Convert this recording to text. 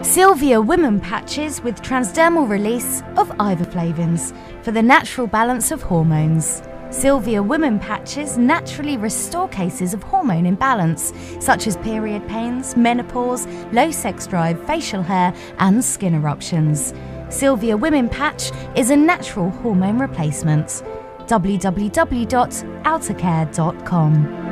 Silvia Women Patches with transdermal release of ivoflavins for the natural balance of hormones. Silvia Women Patches naturally restore cases of hormone imbalance, such as period pains, menopause, low sex drive, facial hair, and skin eruptions. Silvia Women Patch is a natural hormone replacement. www.altacare.com